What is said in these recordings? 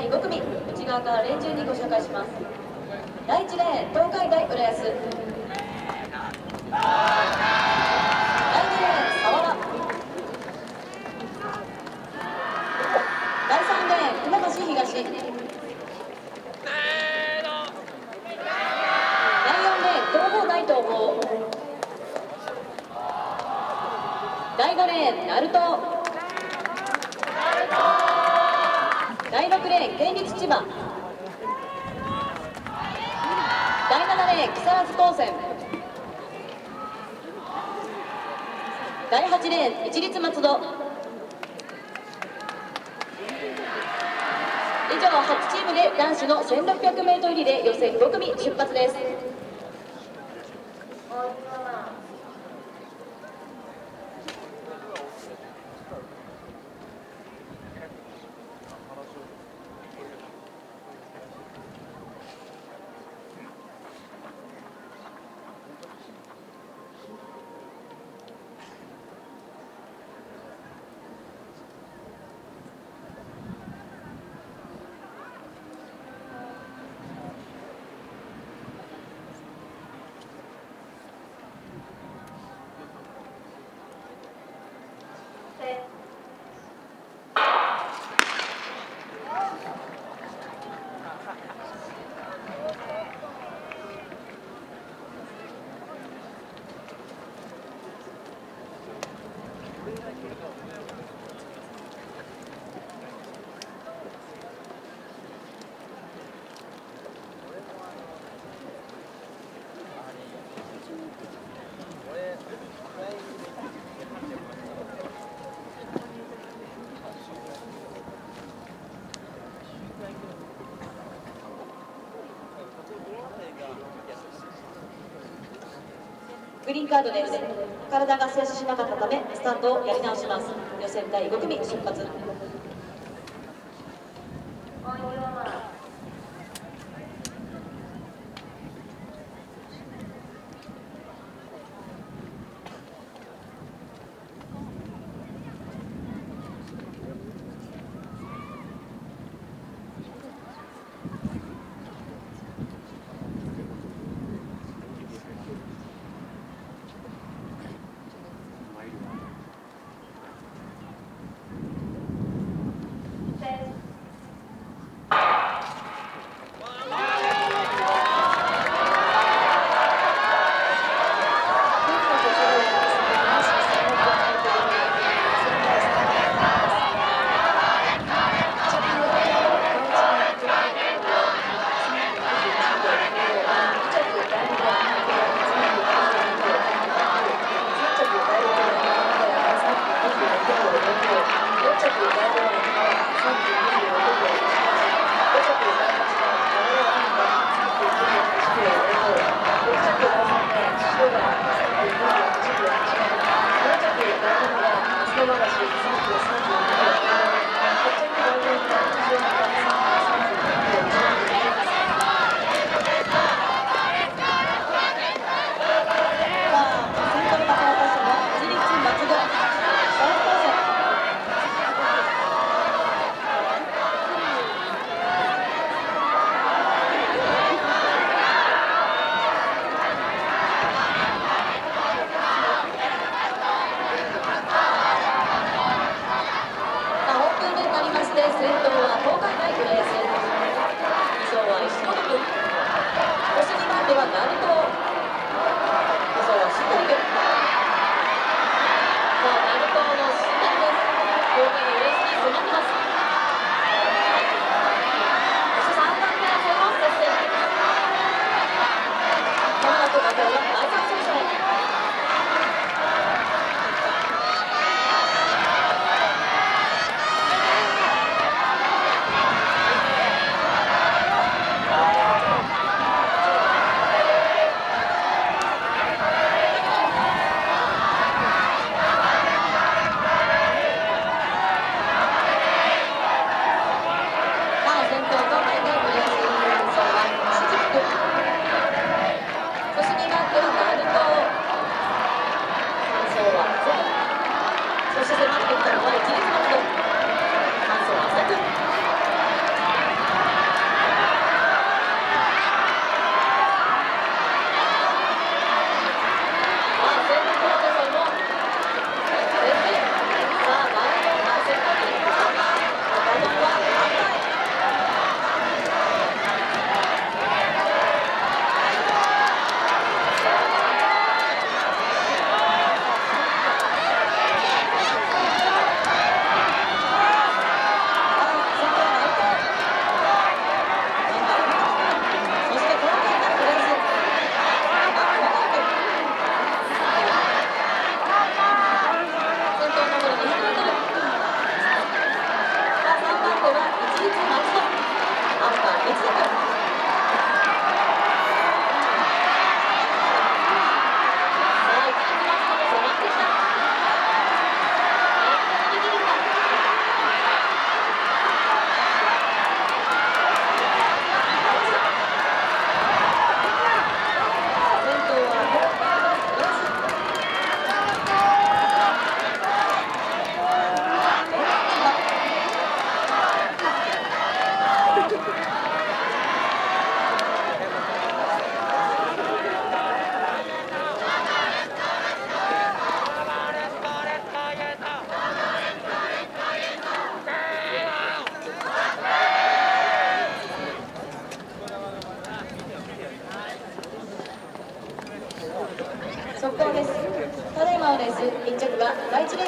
第5組、内側からレーン順にご紹介します。第1レーン、東海大浦安。第2レーン、沢和。第3レーン、船橋東。第4レーン、東邦大東邦。第5レーン、鳴門。第6レーン、県立千葉。第7レーン、木更津高専。第8レーン、市立松戸。以上8チームで男子の 1600m リレー予選5組出発です。グリーンカードです。体が静止しなかったためスタートをやり直します。予選第5組出発。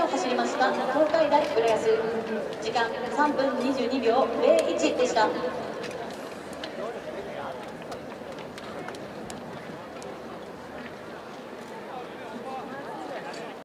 走りました東海大浦安、時間3分22秒01でした。